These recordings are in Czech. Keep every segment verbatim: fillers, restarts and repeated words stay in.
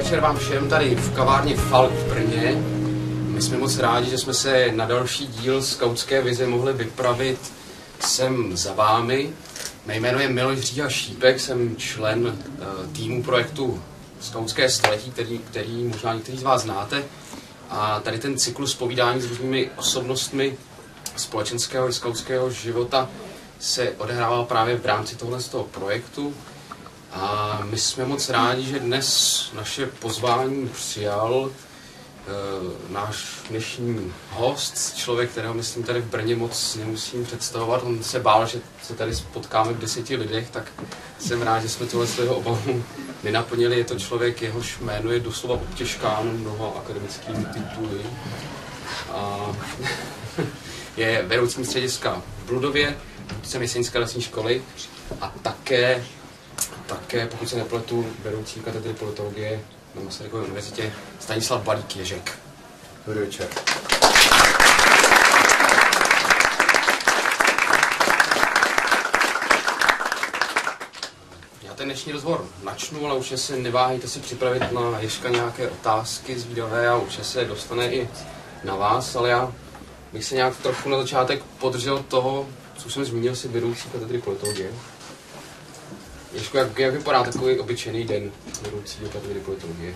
večer vám všem tady v kavárně Falk v Brně. My jsme moc rádi, že jsme se na další díl Skautské vize mohli vypravit sem za vámi. Mé jméno je Miloš Říha Šípek, jsem člen uh, týmu projektu Skautské století, který, který možná někteří z vás znáte. A tady ten cyklus povídání s různými osobnostmi společenského i skautského života se odehrával právě v rámci tohle z toho projektu. A my jsme moc rádi, že dnes naše pozvání přijal e, náš dnešní host, člověk, kterého myslím tady v Brně moc nemusím představovat. On se bál, že se tady potkáme v deseti lidech, tak jsem rád, že jsme tohle z toho obavu nenaplnili. Je to člověk, jehož jméno je doslova obtěžkáno mnoho akademickými tituly. A je vedoucím střediska v Bludově, vůdcem Jeseňské lesní školy a také Také, pokud se nepletu, vedoucí katedry politologie na Masarykově univerzitě Stanislav Balík Ježek. Dobrý večer. Já ten dnešní rozhovor načnu, ale určitě se neváhejte si připravit na Ježka nějaké otázky zvídavé a určitě se dostane i na vás, ale já bych se nějak trochu na začátek podržel toho, co jsem zmínil, si vedoucí katedry politologie. Ježku, jak, jak vypadá takový obyčejný den vedoucího katedry politologie?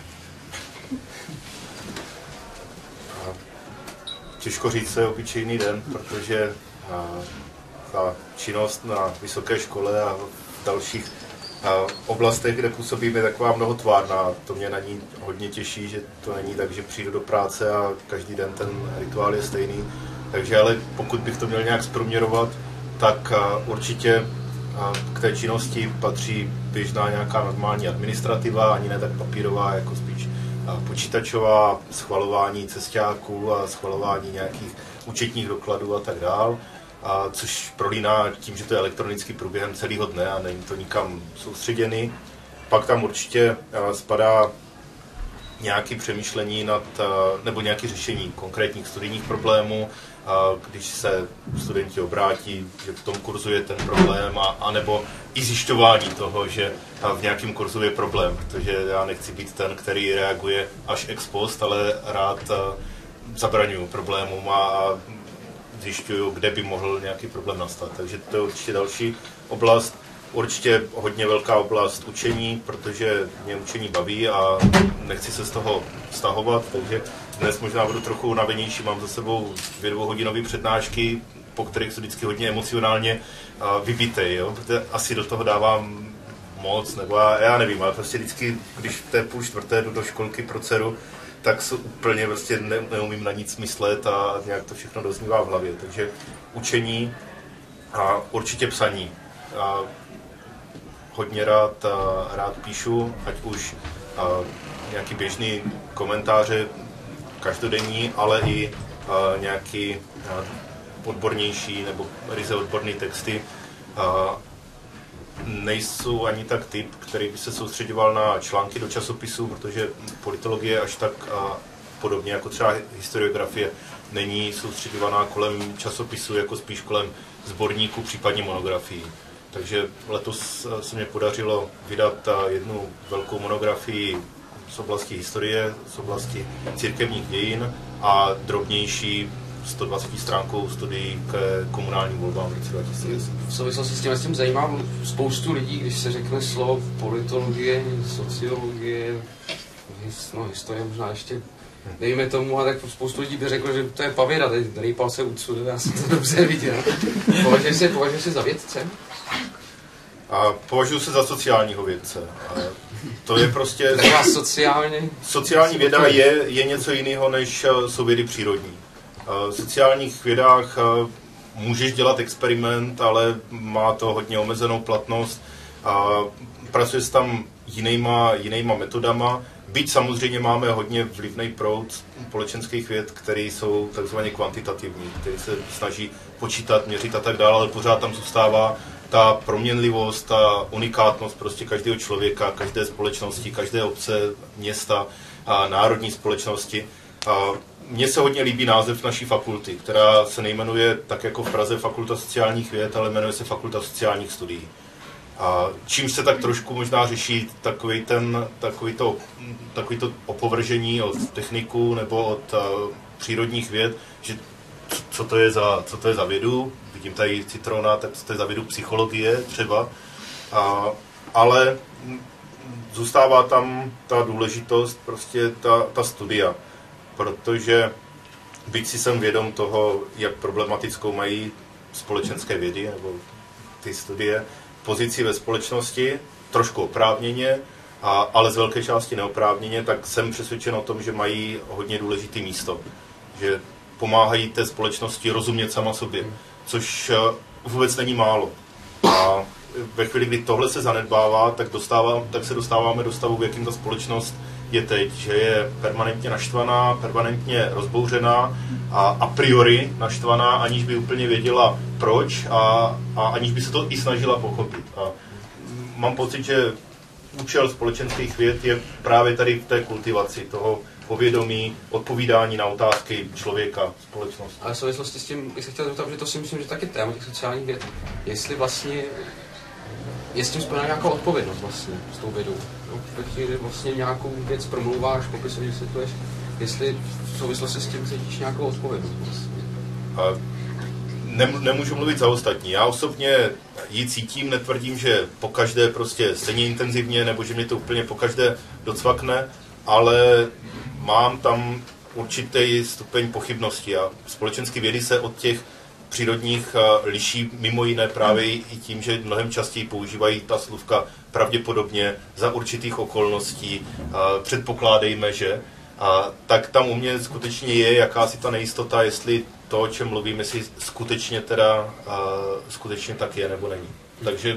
Těžko říct, co je obyčejný den, protože a, ta činnost na vysoké škole a v dalších a, oblastech, kde působíme, je taková mnohotvárná. To mě na ní hodně těší, že to není tak, že přijdu do práce a každý den ten rituál je stejný. Takže ale pokud bych to měl nějak zprůměrovat, tak a, určitě k té činnosti patří běžná nějaká normální administrativa, ani ne tak papírová, jako spíš počítačová, schvalování cesťáků a schvalování nějakých účetních dokladů a tak dál, a což prolíná tím, že to je elektronicky průběhem celého dne a není to nikam soustředěný. Pak tam určitě spadá nějaké přemýšlení nad, nebo nějaké řešení konkrétních studijních problémů, když se studenti obrátí, že v tom kurzu je ten problém, a, anebo i zjišťování toho, že v nějakém kurzu je problém, protože já nechci být ten, který reaguje až ex post, ale rád zabraňuju problémům a, a zjišťuju, kde by mohl nějaký problém nastat. Takže to je určitě další oblast. Určitě hodně velká oblast učení, protože mě učení baví a nechci se z toho stahovat, takže dnes možná budu trochu unavenější, mám za sebou dvě dvouhodinové přednášky, po kterých jsou vždycky hodně emocionálně vybitej, jo? Protože asi do toho dávám moc, nebo já, já nevím, ale prostě vždycky, když v té půl čtvrté jdu do školky pro dceru, tak se úplně prostě ne, neumím na nic myslet a nějak to všechno doznívá v hlavě, takže učení a určitě psaní. A hodně rád, rád píšu, ať už nějaký běžný komentáře každodenní, ale i nějaký odbornější nebo ryze odborné texty. Nejsou ani tak typ, který by se soustředoval na články do časopisů, protože politologie až tak podobně jako třeba historiografie není soustředovaná kolem časopisů, jako spíš kolem sborníků, případně monografií. Takže letos se mi podařilo vydat jednu velkou monografii z oblasti historie, z oblasti církevních dějin a drobnější sto dvacet stránkou studii k komunálním volbám v roce dva tisíce deset. V souvislosti s tím, s tím zajímá spoustu lidí, když se řekne slovo politologie, sociologie, no, historie možná ještě dejme tomu, a tak spoustu lidí by řekl, že to je pavěda, tady rýpal se úctu, já jsem to dobře viděl. Považuješ se, považuješ se za vědce? A považuji se za sociálního vědce. A to je prostě... sociálně? Sociální věda je, je něco jiného, než jsou vědy přírodní. V sociálních vědách můžeš dělat experiment, ale má to hodně omezenou platnost. A pracuje se tam jinýma, jinýma metodama. Byť samozřejmě máme hodně vlivný proud společenských věd, které jsou takzvaně kvantitativní, které se snaží počítat, měřit a tak dále, ale pořád tam zůstává ta proměnlivost, ta unikátnost prostě každého člověka, každé společnosti, každé obce, města a národní společnosti. A mně se hodně líbí název naší fakulty, která se nejmenuje tak jako v Praze Fakulta sociálních věd, ale jmenuje se Fakulta sociálních studií. A čím se tak trošku možná řeší takový ten, takový to, takový to opovržení od techniků nebo od uh, přírodních věd, že co to je za, co to je za vědu, vidím tady Citrona, tak co to je za vědu psychologie třeba, a, ale zůstává tam ta důležitost, prostě ta, ta studia, protože byť si jsem vědom toho, jak problematickou mají společenské vědy nebo ty studie, pozici ve společnosti, trošku oprávněně, a, ale z velké části neoprávněně, tak jsem přesvědčen o tom, že mají hodně důležité místo. Že pomáhají té společnosti rozumět sama sobě, což vůbec není málo. A ve chvíli, kdy tohle se zanedbává, tak, dostává, tak se dostáváme do stavu, v jakým ta společnost je teď, že je permanentně naštvaná, permanentně rozbouřená a a priori naštvaná, aniž by úplně věděla proč a, a aniž by se to i snažila pochopit. A mám pocit, že účel společenských věd je právě tady v té kultivaci toho povědomí, odpovídání na otázky člověka, společnosti. Ale v souvislosti s tím, bych se chtěl zeptat, že to si myslím, že taky téma těch sociálních věd, jestli vlastně je s tím spojená nějaká odpovědnost vlastně s tou vědou. No, když vlastně nějakou věc promluváš, popisuješ, vysvětluješ, jestli v souvislosti s tím cítíš nějakou odpovědnost vlastně. A nemůžu mluvit za ostatní. Já osobně ji cítím, netvrdím, že pokaždé prostě stejně intenzivně, nebo že mě to úplně pokaždé docvakne, ale mám tam určitý stupeň pochybnosti a společenské vědy se od těch přírodních liší mimo jiné právě i tím, že mnohem častěji používají ta slůvka pravděpodobně za určitých okolností, předpokládejme, že, a tak tam u mě skutečně je jakási ta nejistota, jestli to, o čem mluvím, jestli skutečně teda skutečně tak je nebo není. Takže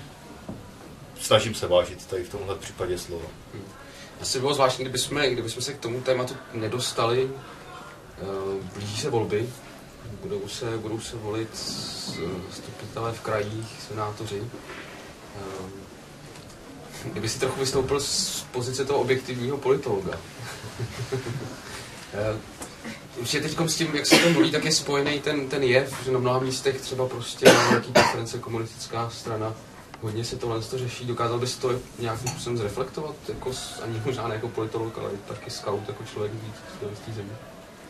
snažím se vážit tady v tomhle případě slova. Asi bylo zvláštní, kdybychom, kdybychom se k tomu tématu nedostali. Blíží se volby, budou se, budou se volit zastupitelé v krajích, senátoři. Kdyby si trochu vystoupil z pozice toho objektivního politologa. Určitě teď s tím, jak se to mluví, tak je spojený ten, ten jev, že na mnoha místech třeba prostě nějaký preference komunistická strana. Hodně se tohle to řeší. Dokázal bys to nějakým způsobem zreflektovat? Jako, ani možná ne jako politolog, ale taky scout, jako člověk víc z té země.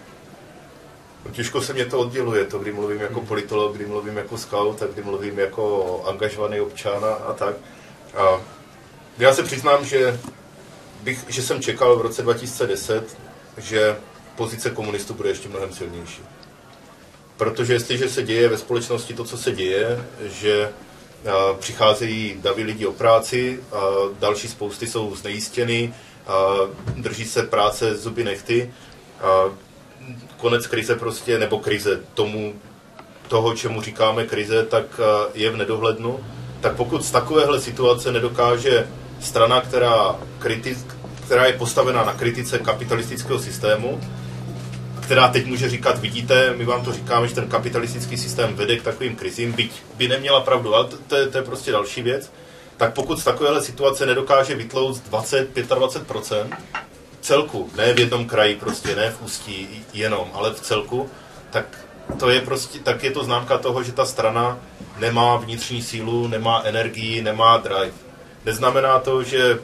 Těžko se mě to odděluje, to, kdy mluvím jako politolog, kdy mluvím jako scout a kdy mluvím jako angažovaný občan a tak. A já se přiznám, že, bych, že jsem čekal v roce dva tisíce deset, že pozice komunistů bude ještě mnohem silnější. Protože jestliže se děje ve společnosti to, co se děje, že a přicházejí davy lidí o práci, a další spousty jsou znejistěny, a drží se práce zuby nehty, a konec krize prostě, nebo krize tomu, toho, čemu říkáme krize, tak je v nedohlednu. Tak pokud z takovéhle situace nedokáže strana, která, kritis, která je postavená na kritice kapitalistického systému, která teď může říkat, vidíte, my vám to říkáme, že ten kapitalistický systém vede k takovým krizím, byť by neměla pravdu, ale to, to, je, to je prostě další věc, tak pokud z takovéhle situace nedokáže vytlouct dvacet až dvacet pět procent celku, ne v jednom kraji prostě, ne v Ústí jenom, ale v celku, tak to je prostě, tak je to známka toho, že ta strana nemá vnitřní sílu, nemá energii, nemá drive. Neznamená to, že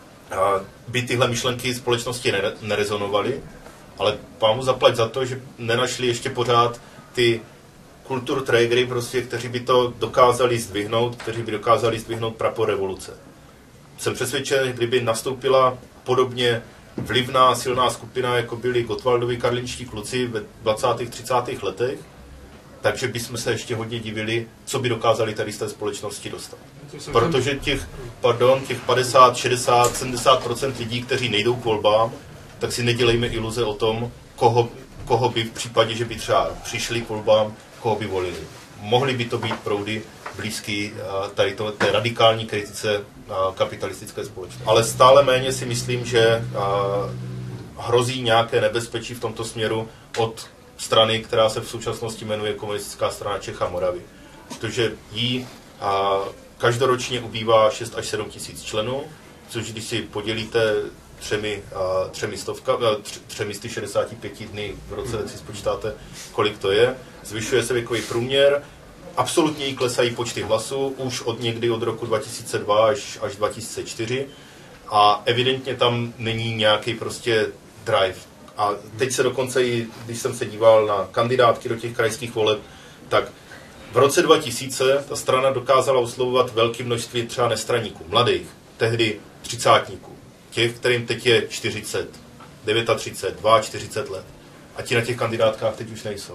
by tyhle myšlenky společnosti nerezonovaly, ale pámu zaplať za to, že nenašli ještě pořád ty kulturträgery, prostě, kteří by to dokázali zdvihnout, kteří by dokázali zdvihnout prapor revoluce. Jsem přesvědčen, že kdyby nastoupila podobně vlivná, silná skupina, jako byli Gottwaldovi karlínští kluci ve dvacátých třicátých letech, takže bychom se ještě hodně divili, co by dokázali tady z té společnosti dostat. Protože těch, pardon, těch padesát, šedesát, sedmdesát procent lidí, kteří nejdou k volbám, tak si nedělejme iluze o tom, koho, koho by v případě, že by třeba přišli k volbám, koho by volili. Mohly by to být proudy blízký tady to, té radikální kritice kapitalistické společnosti. Ale stále méně si myslím, že hrozí nějaké nebezpečí v tomto směru od strany, která se v současnosti jmenuje Komunistická strana Čech a Moravy. Protože jí každoročně ubývá šest až sedm tisíc členů, což když si podělíte třemi, třemi, stovka, třemi sty šedesáti pěti dny v roce, si spočítáte, kolik to je. Zvyšuje se věkový průměr, absolutně jí klesají počty hlasů, už od někdy od roku dva tisíce dva až, až dva tisíce čtyři a evidentně tam není nějaký prostě drive. A teď se dokonce i, když jsem se díval na kandidátky do těch krajských voleb, tak v roce dva tisíce ta strana dokázala oslovovat velké množství třeba nestraníků, mladých, tehdy třicátníků, těch, kterým teď je čtyřicet, třicet devět, čtyřicet dva let. A ti na těch kandidátkách teď už nejsou.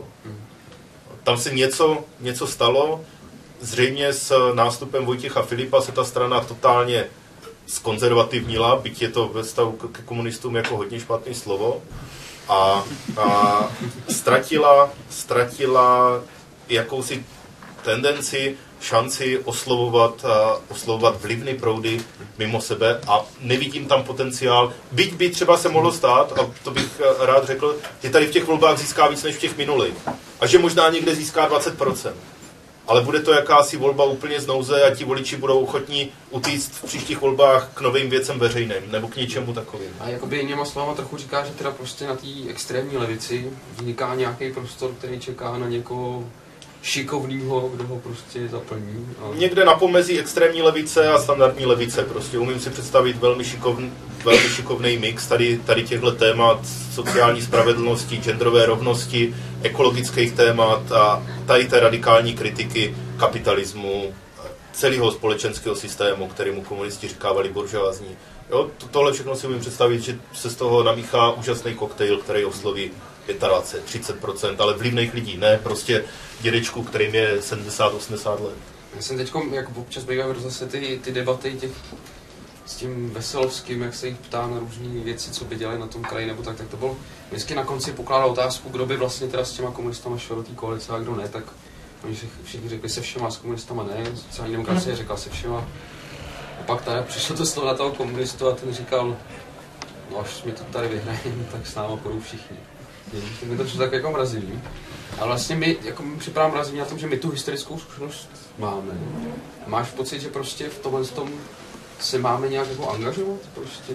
Tam se něco, něco stalo, zřejmě s nástupem Vojtěcha Filipa se ta strana totálně zkonzervativnila, byť je to ve vztahu k komunistům jako hodně špatné slovo, a, a ztratila, ztratila jakousi tendenci, šanci oslovovat, a, oslovovat vlivné proudy mimo sebe a nevidím tam potenciál. Byť by třeba se mohlo stát, a to bych rád řekl, že tady v těch volbách získá víc než v těch minulých. A že možná někde získá dvacet procent. Ale bude to jakási volba úplně z nouze a ti voliči budou ochotní utíct v příštích volbách k novým věcem veřejným nebo k něčemu takovým. A jakoby jinýma slovama trochu říká, že teda prostě na té extrémní levici vzniká nějaký prostor, který čeká na někoho šikovnýho, kdo ho prostě zaplní. A... Někde na pomezí extrémní levice a standardní levice. Prostě umím si představit velmi šikovný, velmi šikovný mix tady, tady těchto témat sociální spravedlnosti, genderové rovnosti, ekologických témat a tady té radikální kritiky kapitalismu, celého společenského systému, kterému komunisti říkávali buržoázní. Jo, to, tohle všechno si umím představit, že se z toho namíchá úžasný koktejl, který osloví dvacet pět, třicet procent, ale vlivných lidí, ne prostě dědečku, kterým je sedmdesát osmdesát let. Já jsem teď, jak občas bývají zase ty, ty debaty těch s tím Veselovským, jak se jich ptá na různé věci, co by dělali na tom kraji, nebo tak, tak to bylo vždycky na konci pokládal otázku, kdo by vlastně teda s těma komunistama šel do té koalice a kdo ne, tak oni si všichni řekli se všema, s komunistama ne, sociální demokracie řekla se všema. A pak tady přišlo to slovo na toho komunistu a ten říkal, no až mi to tady vyhrajeme, tak s náma půjdou všichni. Tak mi to přišlo tak jako mrazivý. Ale vlastně my, jako mi připadá mrazivý na tom, že my tu historickou zkušenost máme. Máš pocit, že prostě v tomhle tom se máme nějak jako angažovat? Prostě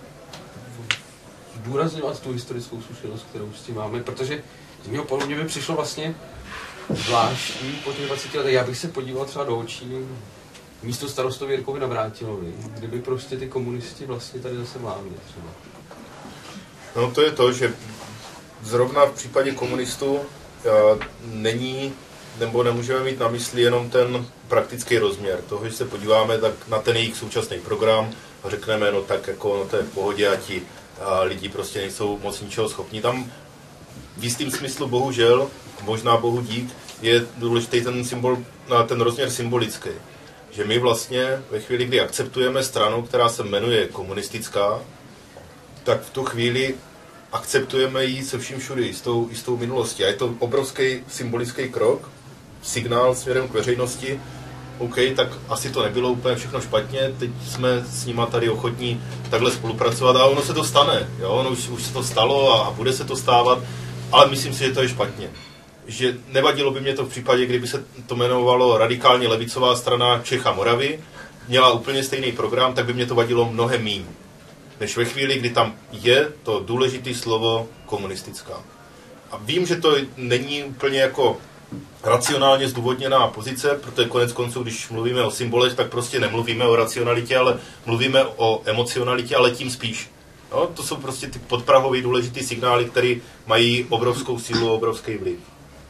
zdůrazňovat tu historickou zkušenost, kterou s tím máme, protože z mého pohledu mě by přišlo vlastně zvláštní po těch dvaceti letech. Já bych se podíval třeba do očí místo starostovi Jirkovi Navrátilovi, kdyby prostě ty komunisti vlastně tady zase mlávli třeba. No to je to, že zrovna v případě komunistů není, nebo nemůžeme mít na mysli jenom ten praktický rozměr toho, že se podíváme tak na ten jejich současný program a řekneme, no tak jako no to je v pohodě a ti a lidi prostě nejsou moc ničeho schopní. Tam v jistým smyslu bohužel, možná bohu dík, je důležitý ten symbol, ten rozměr symbolický. Že my vlastně ve chvíli, kdy akceptujeme stranu, která se jmenuje komunistická, tak v tu chvíli akceptujeme ji se vším všudy, s tou, i s tou minulostí. A je to obrovský symbolický krok, signál směrem k veřejnosti. OK, tak asi to nebylo úplně všechno špatně, teď jsme s nima tady ochotní takhle spolupracovat a ono se to stane. Jo? Ono už, už se to stalo a, a bude se to stávat, ale myslím si, že to je špatně. Že nevadilo by mě to v případě, kdyby se to jmenovalo radikálně levicová strana Čech a Moravy, měla úplně stejný program, tak by mě to vadilo mnohem míň, než ve chvíli, kdy tam je to důležité slovo komunistická. A vím, že to není úplně jako racionálně zdůvodněná pozice, protože konec konců, když mluvíme o symbolech, tak prostě nemluvíme o racionalitě, ale mluvíme o emocionalitě, ale tím spíš. No, to jsou prostě ty podprahový důležitý signály, které mají obrovskou sílu a obrovský vliv.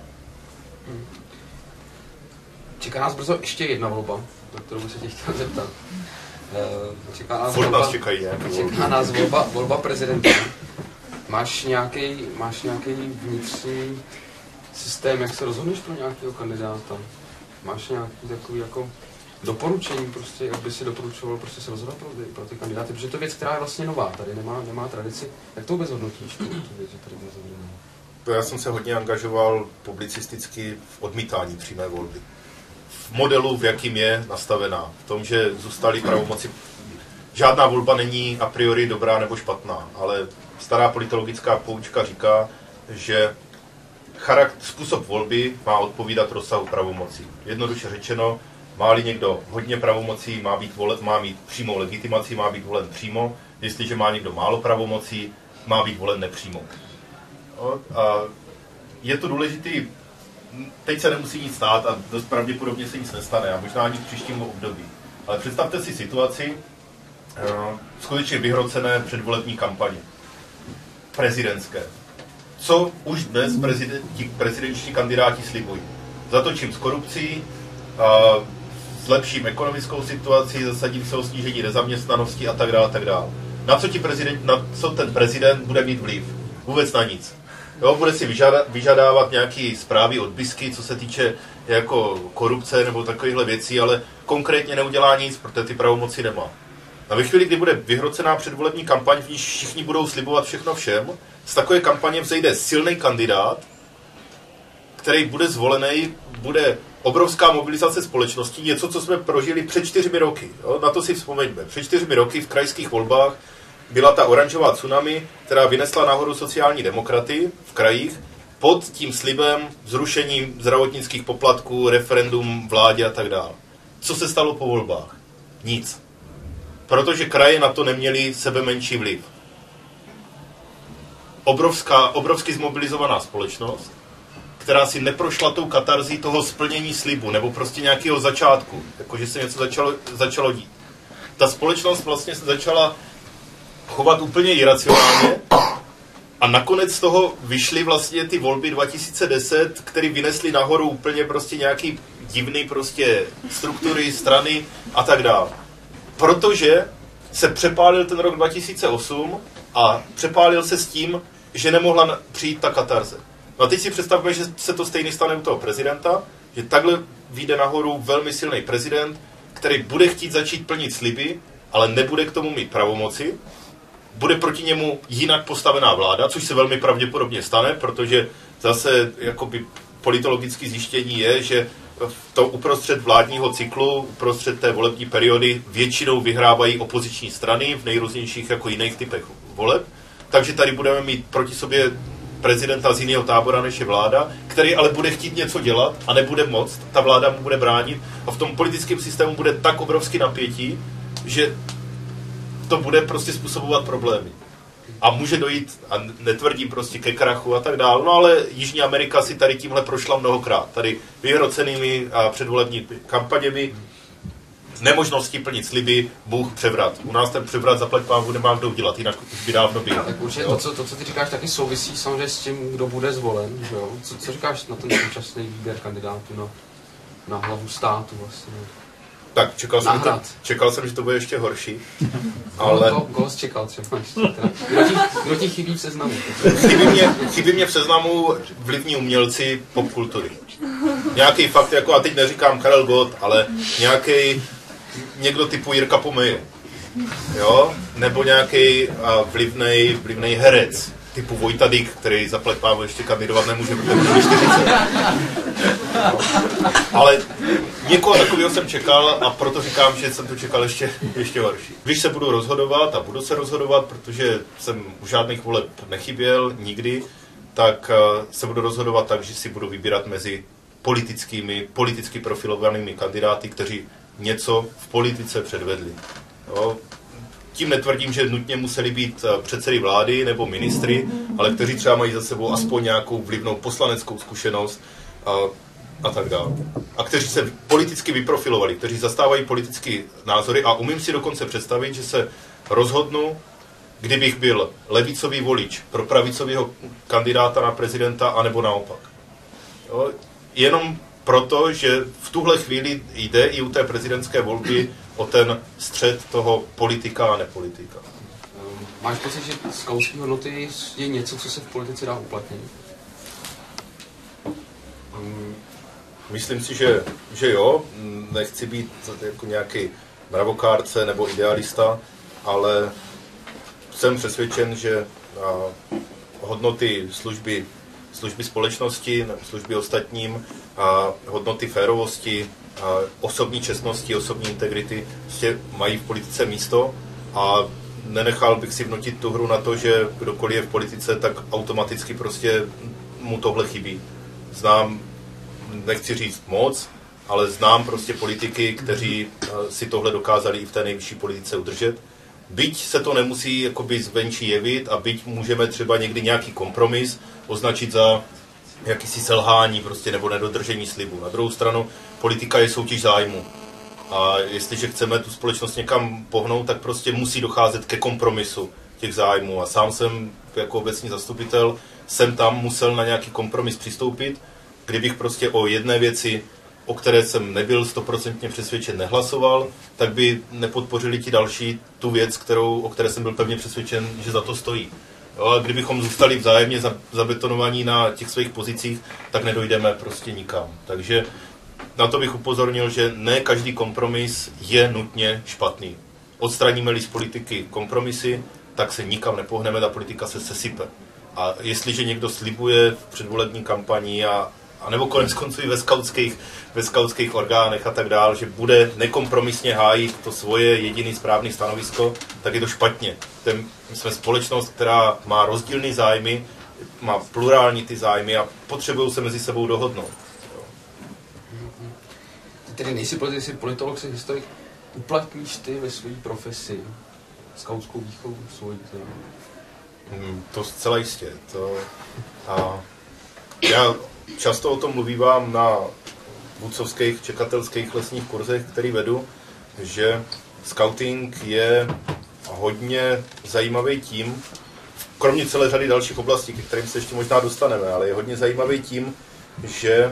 Čeká nás brzo ještě jedna volba, na kterou bych se tě chtěl zeptat. Čeká nás, volba, nás, čekají, čeká nás volba, volba prezidenta. Máš nějaký, máš nějaký vnitřní systém, jak se rozhodneš pro nějakého kandidáta? Máš nějaký takový jako doporučení, prostě, jak by si doporučoval prostě se rozhodovat pro ty, pro ty kandidáty? Protože to je věc, která je vlastně nová, tady nemá, nemá tradici. Jak to vůbec hodnotíš, tu, tu věc, že tady bude zavedena? Já jsem se hodně angažoval publicisticky v odmítání přímé volby. V modelu, v jakým je nastavená. V tom, že zůstaly pravomoci. Žádná volba není a priori dobrá nebo špatná, ale stará politologická poučka říká, že charakter, způsob volby má odpovídat rozsahu pravomocí. Jednoduše řečeno, má-li někdo hodně pravomocí, má, být volen, má mít přímou legitimaci, má být volen přímo, jestliže má někdo málo pravomocí, má být volen nepřímo. A je to důležitý teď se nemusí nic stát a dost pravděpodobně se nic nestane a možná ani v příštím období. Ale představte si situaci uh, skutečně vyhrocené předvolební kampaně. Prezidentské. Co už dnes prezidenti, prezidentští kandidáti slibují? Zatočím s korupcí, uh, zlepším ekonomickou situaci, zasadím se o snížení nezaměstnanosti a tak dále, a tak dále. Na co, ti prezident, na co ten prezident bude mít vliv? Vůbec na nic. Jo, bude si vyžada, vyžadávat nějaké zprávy od BISky, co se týče jako korupce nebo takovýchhle věcí, ale konkrétně neudělá nic, protože ty pravomoci nemá. A ve chvíli, kdy bude vyhrocená předvolební kampaň, v níž všichni budou slibovat všechno všem, z takové kampaně vzejde silný kandidát, který bude zvolený, bude obrovská mobilizace společnosti, něco, co jsme prožili před čtyřmi roky. Jo? Na to si vzpomeňme. Před čtyřmi roky v krajských volbách byla ta oranžová tsunami, která vynesla nahoru sociální demokraty v krajích pod tím slibem zrušení zdravotnických poplatků, referendum vládě a tak dále. Co se stalo po volbách? Nic. Protože kraje na to neměly sebe menší vliv. Obrovská, obrovsky zmobilizovaná společnost, která si neprošla tou katarzí toho splnění slibu, nebo prostě nějakého začátku, jakože se něco začalo, začalo dít. Ta společnost vlastně se začala chovat úplně iracionálně a nakonec z toho vyšly vlastně ty volby dva tisíce deset, které vynesly nahoru úplně prostě nějaký divný prostě struktury, strany a tak dále. Protože se přepálil ten rok dva tisíce osm a přepálil se s tím, že nemohla přijít ta katarze. No a teď si představme, že se to stejně stane u toho prezidenta, že takhle vyjde nahoru velmi silný prezident, který bude chtít začít plnit sliby, ale nebude k tomu mít pravomoci, bude proti němu jinak postavená vláda, což se velmi pravděpodobně stane, protože zase jakoby politologické zjištění je, že to uprostřed vládního cyklu, uprostřed té volební periody většinou vyhrávají opoziční strany v nejrůznějších jako jiných typech voleb, takže tady budeme mít proti sobě prezidenta z jiného tábora než je vláda, který ale bude chtít něco dělat a nebude moct, ta vláda mu bude bránit a v tom politickém systému bude tak obrovský napětí, že to bude prostě způsobovat problémy. A může dojít, a netvrdím prostě ke krachu a tak dále, no ale Jižní Amerika si tady tímhle prošla mnohokrát. Tady vyhrocenými a předvolebními kampaněmi, nemožností plnit sliby, Bůh převrat. U nás ten převrat zaplať pánu nemá kdo udělat, jinak už by dávno byl. Tak určitě to co, to, co ty říkáš, taky souvisí samozřejmě s tím, kdo bude zvolen. Že jo? Co, co říkáš na ten současný výběr kandidátů na, na hlavu státu vlastně? Tak, čekal jsem, to, čekal jsem, že to bude ještě horší. Ale... Koho ko, ko čekal třeba ještě? Kdo ti, kdo ti chybí v seznamu? Chybí mě, chybí mě v seznamu vlivní umělci popkultury. Nějaký fakt, jako, a teď neříkám Karel Gott, ale nějaký někdo typu Jirka Pomej. Jo? Nebo nějaký vlivnej, vlivnej herec typu Vojta Dyk, který zaplať pámu ještě kandidovat nemůže, protože může čtyřicet. No. Ale někoho takového jsem čekal a proto říkám, že jsem to čekal ještě, ještě horší. Když se budu rozhodovat a budu se rozhodovat, protože jsem u žádných voleb nechyběl nikdy, tak se budu rozhodovat tak, že si budu vybírat mezi politickými, politicky profilovanými kandidáty, kteří něco v politice předvedli. Jo? Tím netvrdím, že nutně museli být předsedy vlády nebo ministry, ale kteří třeba mají za sebou aspoň nějakou vlivnou poslaneckou zkušenost a, a tak dále. A kteří se politicky vyprofilovali, kteří zastávají politické názory a umím si dokonce představit, že se rozhodnu, kdybych byl levicový volič pro pravicového kandidáta na prezidenta, anebo naopak. Jo? Jenom proto, že v tuhle chvíli jde i u té prezidentské volby o ten střed toho politika a nepolitika. Máš pocit, že skautské hodnoty je něco, co se v politice dá uplatnit? Myslím si, že, že jo. Nechci být jako nějaký mravokárce nebo idealista, ale jsem přesvědčen, že hodnoty služby, služby společnosti, služby ostatním, a hodnoty férovosti, a osobní čestnosti, osobní integrity prostě mají v politice místo a nenechal bych si vnutit tu hru na to, že kdokoliv je v politice, tak automaticky prostě mu tohle chybí. Znám, nechci říct moc, ale znám prostě politiky, kteří si tohle dokázali i v té nejvyšší politice udržet. Byť se to nemusí jakoby zvenčí jevit a byť můžeme třeba někdy nějaký kompromis označit za jakýsi selhání prostě, nebo nedodržení slibu. Na druhou stranu, politika je soutěž zájmu. A jestliže chceme tu společnost někam pohnout, tak prostě musí docházet ke kompromisu těch zájmů. A sám jsem jako obecní zastupitel jsem tam musel na nějaký kompromis přistoupit, kdybych prostě o jedné věci, o které jsem nebyl stoprocentně přesvědčen, nehlasoval, tak by nepodpořili ti další tu věc, kterou, o které jsem byl pevně přesvědčen, že za to stojí. Jo, a kdybychom zůstali vzájemně zabetonovaní na těch svých pozicích, tak nedojdeme prostě nikam. Takže na to bych upozornil, že ne každý kompromis je nutně špatný. Odstraníme-li z politiky kompromisy, tak se nikam nepohneme, ta politika se sesype. A jestliže někdo slibuje v předvolební kampani a, a nebo konec konců i ve skautských, ve skautských orgánech a tak dál, že bude nekompromisně hájit to svoje jediný správný stanovisko, tak je to špatně. Ten, my jsme společnost, která má rozdílné zájmy, má plurální ty zájmy a potřebují se mezi sebou dohodnout. Ty tedy nejsi politik, jsi politolog, jsi historik. Uplatníš ty ve své profesi skautskou výchovu svoji? Hmm, to zcela jistě. To, a já často o tom mluvím na vůdcovských, čekatelských lesních kurzech, který vedu, že skauting je hodně zajímavý tím, kromě celé řady dalších oblastí, ke kterým se ještě možná dostaneme, ale je hodně zajímavý tím, že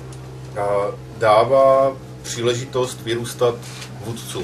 dává příležitost vyrůstat vůdcům,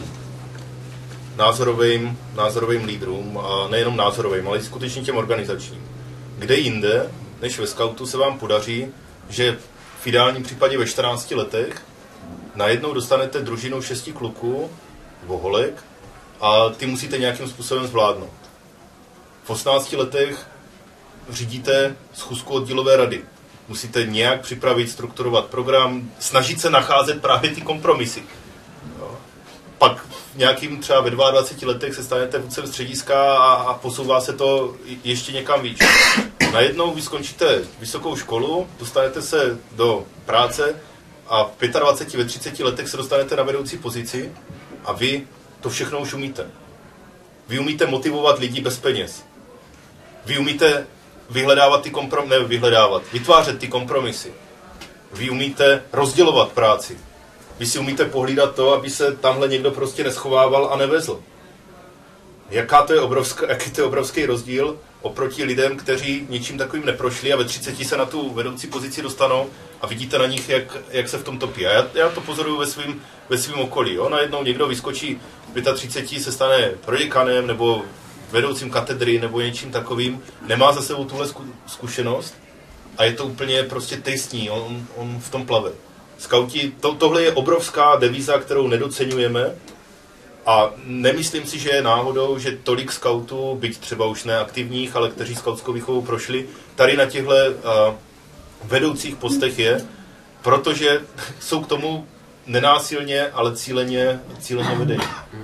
názorovým, názorovým lídrům, a nejenom názorovým, ale i skutečně těm organizačním. Kde jinde, než ve skautu, se vám podaří, že v ideálním případě ve čtrnácti letech najednou dostanete družinu šesti kluků, voholek, a ty musíte nějakým způsobem zvládnout. V osmnácti letech řídíte schůzku oddílové rady. Musíte nějak připravit, strukturovat program, snažit se nacházet právě ty kompromisy. Jo. Pak v nějakým třeba ve dvaceti dvou letech se stanete vůdcem střediska a, a posouvá se to ještě někam víc. Najednou vy skončíte vysokou školu, dostanete se do práce a v dvaceti pěti, ve třiceti letech se dostanete na vedoucí pozici a vy to všechno už umíte. Vy umíte motivovat lidi bez peněz. Vy umíte vyhledávat ty kompromisy, ne vyhledávat, vytvářet ty kompromisy. Vy umíte rozdělovat práci. Vy si umíte pohlídat to, aby se tamhle někdo prostě neschovával a nevezl. Jaká to je obrovská, jaký to je obrovský rozdíl oproti lidem, kteří ničím takovým neprošli a ve třiceti se na tu vedoucí pozici dostanou a vidíte na nich, jak, jak se v tom topí. A já, já to pozoruju ve svým, ve svým okolí. Jo? Najednou někdo vyskočí v třiceti pěti, se stane proděkanem nebo vedoucím katedry nebo něčím takovým, nemá za sebou tuhle zkušenost a je to úplně prostě tristní, on, on v tom plave. Skauti, to, tohle je obrovská devíza, kterou nedoceňujeme a nemyslím si, že je náhodou, že tolik skautů, byť třeba už neaktivních, ale kteří skautskou výchovou prošli, tady na těchto uh, vedoucích postech je, protože jsou k tomu nenásilně, ale cíleně, cíleně vedení.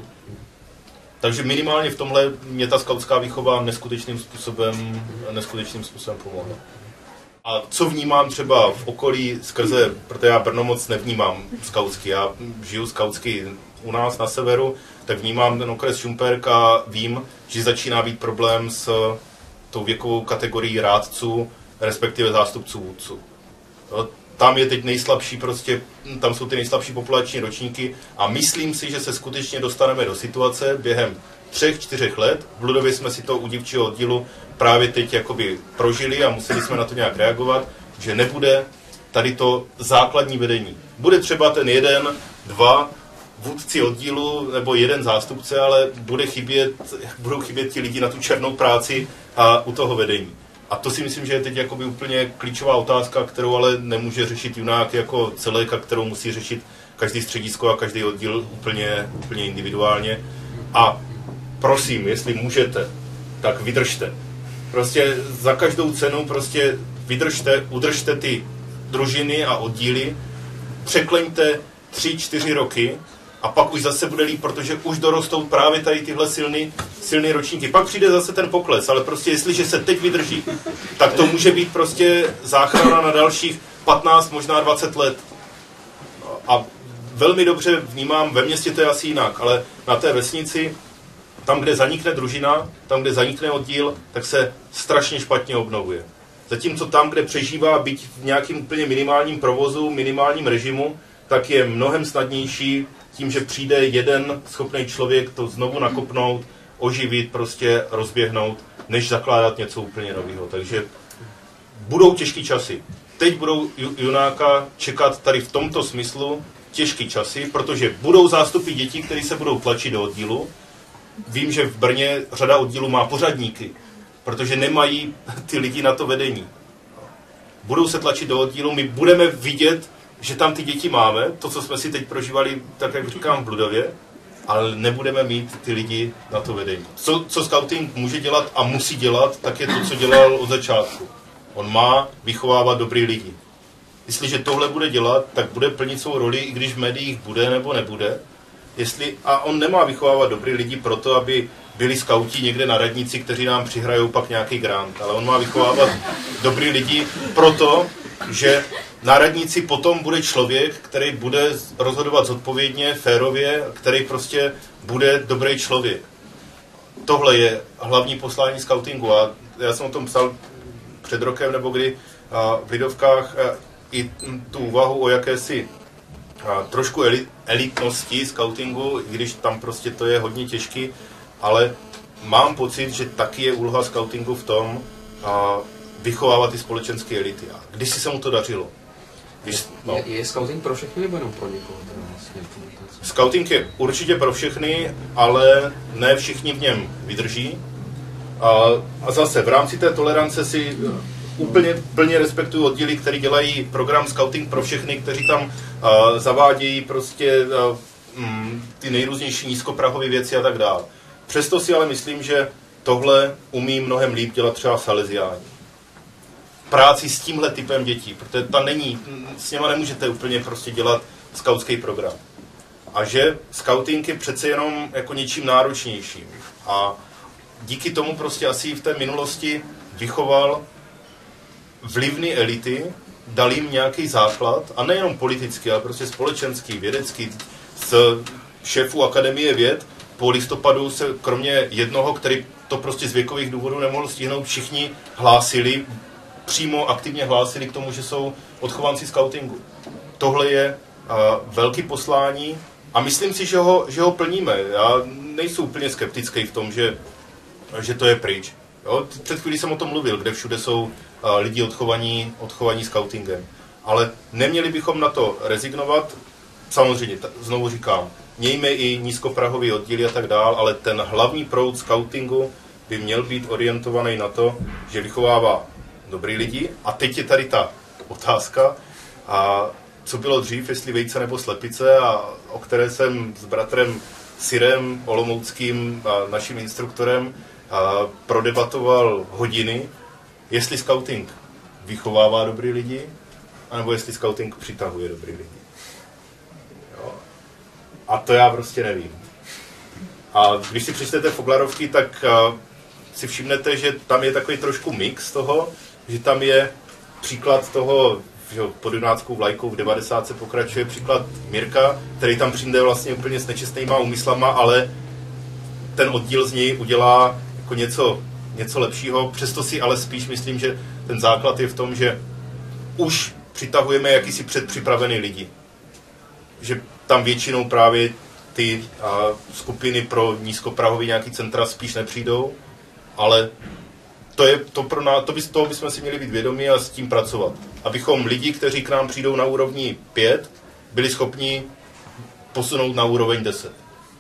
Takže minimálně v tomhle mě ta skautská výchova neskutečným způsobem, neskutečným způsobem pomohla. A co vnímám třeba v okolí skrze, protože já Brno moc nevnímám skautsky, já žiju skautsky u nás na severu, tak vnímám ten okres Šumperk a vím, že začíná být problém s tou věkovou kategorií rádců, respektive zástupců vůdců. Tam je teď nejslabší prostě, tam jsou ty nejslabší populační ročníky a myslím si, že se skutečně dostaneme do situace během třech, čtyřech let. V Ludově jsme si to u dívčího oddílu právě teď jakoby prožili a museli jsme na to nějak reagovat, že nebude tady to základní vedení. Bude třeba ten jeden, dva vůdci oddílu nebo jeden zástupce, ale bude chybět, budou chybět ti lidi na tu černou práci a u toho vedení. A to si myslím, že je teď jakoby úplně klíčová otázka, kterou ale nemůže řešit junák jako celek, a kterou musí řešit každý středisko a každý oddíl úplně, úplně individuálně. A prosím, jestli můžete, tak vydržte. Prostě za každou cenu prostě vydržte, udržte ty družiny a oddíly, překleňte tři, čtyři roky a pak už zase bude líp, protože už dorostou právě tady tyhle silný, silný ročníky. Pak přijde zase ten pokles, ale prostě jestliže se teď vydrží, tak to může být prostě záchrana na dalších patnáct, možná dvacet let. A velmi dobře vnímám, ve městě to je asi jinak, ale na té vesnici, tam, kde zanikne družina, tam, kde zanikne oddíl, tak se strašně špatně obnovuje. Zatímco tam, kde přežívá být v nějakým úplně minimálním provozu, minimálním režimu, tak je mnohem snadnější tím, že přijde jeden schopný člověk to znovu nakopnout, oživit, prostě rozběhnout, než zakládat něco úplně nového. Takže budou těžký časy. Teď budou Junáka čekat tady v tomto smyslu těžký časy, protože budou zástupy dětí, které se budou tlačit do oddílu. Vím, že v Brně řada oddílů má pořadníky, protože nemají ty lidi na to vedení. Budou se tlačit do oddílu, my budeme vidět, že tam ty děti máme, to, co jsme si teď prožívali, tak jak říkám, v Bludově, ale nebudeme mít ty lidi na to vedení. Co, co scouting může dělat a musí dělat, tak je to, co dělal od začátku. On má vychovávat dobrý lidi. Jestliže tohle bude dělat, tak bude plnit svou roli, i když v médiích bude nebo nebude. Jestli, a on nemá vychovávat dobrý lidi proto, aby byli skauti někde na radnici, kteří nám přihrajou pak nějaký grant. Ale on má vychovávat dobrý lidi proto, že na radnici potom bude člověk, který bude rozhodovat zodpovědně, férově, který prostě bude dobrý člověk. Tohle je hlavní poslání skautingu. A já jsem o tom psal před rokem, nebo kdy v Lidovkách i tu úvahu o jakési trošku elitnosti skautingu, i když tam prostě to je hodně těžký, ale mám pocit, že taky je úloha skautingu v tom vychovávat ty společenské elity. A když si se mu to dařilo. Když, no. je, je scouting pro všechny nebo jenom pro někoho? Vlastně? Scouting je určitě pro všechny, ale ne všichni v něm vydrží. A, a zase v rámci té tolerance si úplně plně respektuju oddíly, které dělají program Scouting pro všechny, kteří tam uh, zavádějí prostě uh, um, ty nejrůznější nízkoprahové věci a tak dále. Přesto si ale myslím, že tohle umí mnohem líp dělat třeba Salesiáni. Práci s tímhle typem dětí, protože ta není, s něma nemůžete úplně prostě dělat skautský program. A že scouting je přece jenom jako něčím náročnějším. A díky tomu prostě asi v té minulosti vychoval vlivné elity, dal jim nějaký základ, a nejenom politický, ale prostě společenský, vědecký, z šéfů Akademie věd. Po listopadu se kromě jednoho, který to prostě z věkových důvodů nemohl stihnout, všichni hlásili, přímo aktivně hlásili k tomu, že jsou odchovanci skautingu. Tohle je uh, velký poslání a myslím si, že ho, že ho plníme. Já nejsem úplně skeptický v tom, že, že to je pryč. Jo? Před chvílí jsem o tom mluvil, kde všude jsou uh, lidi odchovaní, odchovaní skautingem. Ale neměli bychom na to rezignovat. Samozřejmě, t- znovu říkám, mějme i nízkoprahový oddíly a tak dál, ale ten hlavní proud skautingu by měl být orientovaný na to, že vychovává dobrý lidi. A teď je tady ta otázka, a co bylo dřív, jestli vejce nebo slepice, a o které jsem s bratrem Sirem Olomouckým, a naším instruktorem, a prodebatoval hodiny, jestli scouting vychovává dobrý lidi, anebo jestli scouting přitahuje dobrý lidi. Jo. A to já prostě nevím. A když si přečtete Foglarovky, tak si všimnete, že tam je takový trošku mix toho, že tam je příklad toho, že pod junáckou vlajkou v devadesátce pokračuje příklad Mirka, který tam přijde vlastně úplně s nečestnýma úmyslama, ale ten oddíl z něj udělá jako něco, něco lepšího. Přesto si ale spíš myslím, že ten základ je v tom, že už přitahujeme jakýsi předpřipravený lidi. Že tam většinou právě ty a, skupiny pro nízkoprahový nějaký centra spíš nepřijdou, ale to je to pro nás, to by, toho bychom si měli být vědomí a s tím pracovat. Abychom lidi, kteří k nám přijdou na úrovni pět, byli schopni posunout na úroveň deset.